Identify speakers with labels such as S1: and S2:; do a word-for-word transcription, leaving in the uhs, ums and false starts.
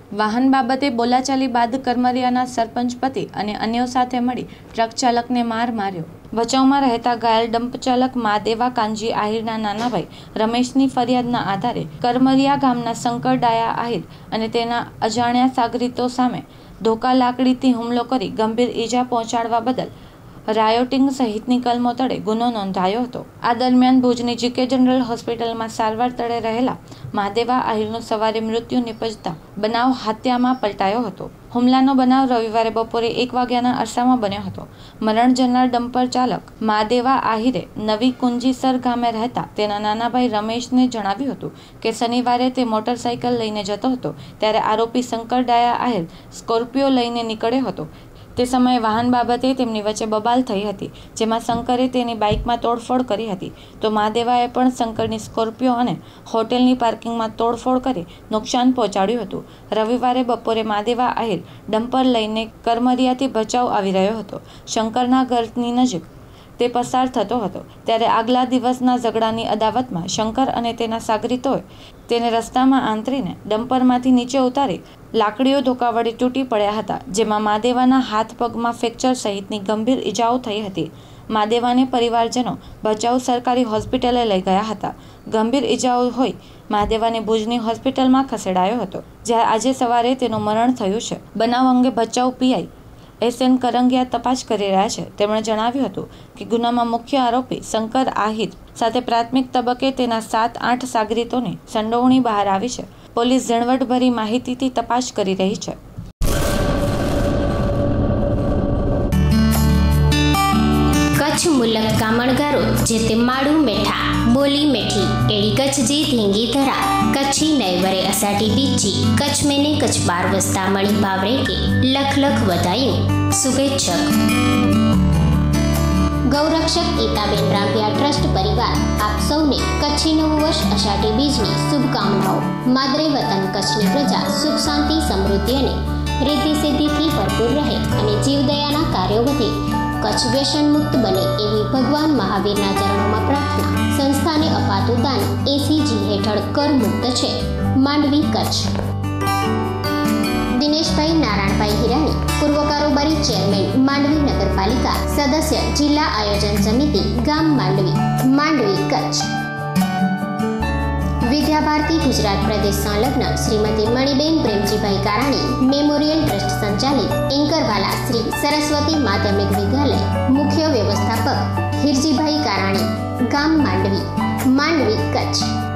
S1: વાહન બાબતે બોલાચાલી બાદ કરમરિયાના સરપંચ પતિ અને અન્યો સાથે મળી ટ્રક ચાલકને માર માર્યો। ભચાઉમાં રહેતા ઘાયલ ડમ્પ ચાલક મહાદેવા કાનજી આહિરના નાના ભાઈ રમેશની ફરિયાદના આધારે કરમરિયા ગામના શંકર ડાયા આહિર અને તેના અજાણ્યા સાગરીતો સામે ધોકા લાકડીથી હુમલો કરી ગંભીર ઈજા પહોંચાડવા બદલ રાયોટિંગ સહિતની કલમો તળે ગુનો નોંધાયો હતો। આ દરમિયાન ભુજની જીકે જનરલ હોસ્પિટલમાં સારવાર તળે રહેલા મહાદેવા આહિરનું સવારે મૃત્યુ નિપજતા બનાવ હત્યામાં પલટાયો હતો। હુમલાનો બનાવ રવિવારે બપોરે એક વાગ્યાના અરસામાં બન્યો હતો। મરણ જનાર ડમ્પર ચાલક મહાદેવા આહિરે નવી કુંજીસર ગામે રહેતા તેના નાના ભાઈ રમેશને જણાવ્યું હતું કે શનિવારે તે મોટરસાઇકલ લઈને જતો હતો ત્યારે આરોપી શંકર ડાયા આહિર સ્કોર્પિયો લઈને નીકળ્યો હતો। તે સમયે વાહન બાબતે તેમની વચ્ચે બબાલ થઈ હતી, જેમાં શંકરે તેની બાઇકમાં તોડફોડ કરી હતી તો મહાદેવાએ પણ શંકરની સ્કોર્પિયો અને હોટેલની પાર્કિંગમાં તોડફોડ કરી નુકસાન પહોંચાડ્યું હતું। રવિવારે બપોરે મહાદેવા આહિર ડમ્પર લઈને કરમરિયાથી ભચાઉ આવી રહ્યો હતો। શંકરના ઘરની નજીક તે પસાર થતો હતો ત્યારે આગલા દિવસના ઝઘડાની અદાવતમાં શંકર અને તેના સાગરીતોએ તેને રસ્તામાં આંતરીને ડમ્પરમાંથી નીચે ઉતારી લાકડીઓ ધોકા વડે તૂટી પડ્યા હતા, જેમાં મહાદેવાના હાથ પગમાં ફ્રેક્ચર સહિતની ગંભીર ઈજાઓ થઈ હતી। મહાદેવાને પરિવારજનો ભચાઉ સરકારી હોસ્પિટલે લઈ ગયા હતા। ગંભીર ઈજાઓ હોઈ મહાદેવાને ભુજની હોસ્પિટલમાં ખસેડાયો હતો, જ્યારે આજે સવારે તેનું મરણ થયું છે। બનાવ અંગે Bhachau PI S N Karangiya તપાસ કરી રહ્યા છે। તેમણે જણાવ્યું હતું કે ગુનામાં મુખ્ય આરોપી શંકર આહિર સાથે પ્રાથમિક તબક્કે તેના સાત આઠ સાગરીતોની સંડોવણી બહાર આવી છે। પોલીસ ઝીણવટભરી માહિતીથી તપાસ કરી રહી છે।
S2: કચ્છ મુલક કામણગારો જેતે માડુ મેઠા બોલી મેઠી એડી કચ્છ જી ધીંગી ધરા કચ્છી નૈવરે અસાટી બીજી કચ્છ મેને કચ્છ બાર વસ્તા મળી બાવરે કે લખ લખ વધાયું શુભેચ્છક ગૌરક્ષક ગીતાબેન રાંપિયા ટ્રસ્ટ પરિવાર આપ સૌને કચ્છી નવું વર્ષ અષાઢી બીજની શુભકામનાઓ। માદરે વતન કચ્છની પ્રજા સુખ શાંતિ સમૃદ્ધિ અને રીતિ સિદ્ધિથી ભરપૂર રહે અને જીવદયાના કાર્યો વધે, કચ્છ વ્યસન મુક્ત બને એવી ભગવાન મહાવીરના ચરણોમાં પ્રાર્થના। સંસ્થાને અપાતું દાન એસી જી હેઠળ કર મુક્ત છે। માંડવી કચ્છ। દિનેશભાઈ નારાયણભાઈ હિરાણી પૂર્વ કારોબારી ચેરમેન માંડવી નગરપાલિકા સદસ્ય જિલ્લા આયોજન સમિતિ ગામ માંડવી માંડવી કચ્છ। વિદ્યાભારતી ગુજરાત પ્રદેશ સંલગ્ન શ્રીમતી મણિબેન પ્રેમજીભાઈ કારાણી મેમોરિયલ ટ્રસ્ટ સંચાલિત એન્કરવાલા શ્રી સરસ્વતી માધ્યમિક વિદ્યાલય મુખ્ય વ્યવસ્થાપક હિરજીભાઈ કારાણી ગામ માંડવી માંડવી કચ્છ।